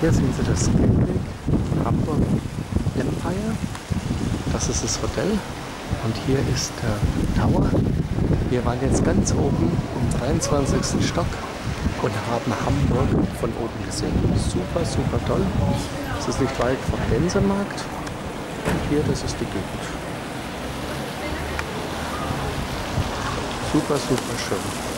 Hier sehen Sie das Skydeck Hamburg Empire. Das ist das Hotel. Und hier ist der Tower. Wir waren jetzt ganz oben im 23. Stock und haben Hamburg von oben gesehen. Super, super toll. Es ist nicht weit vom Gänsemarkt. Und hier, das ist die Gegend. Super, super schön.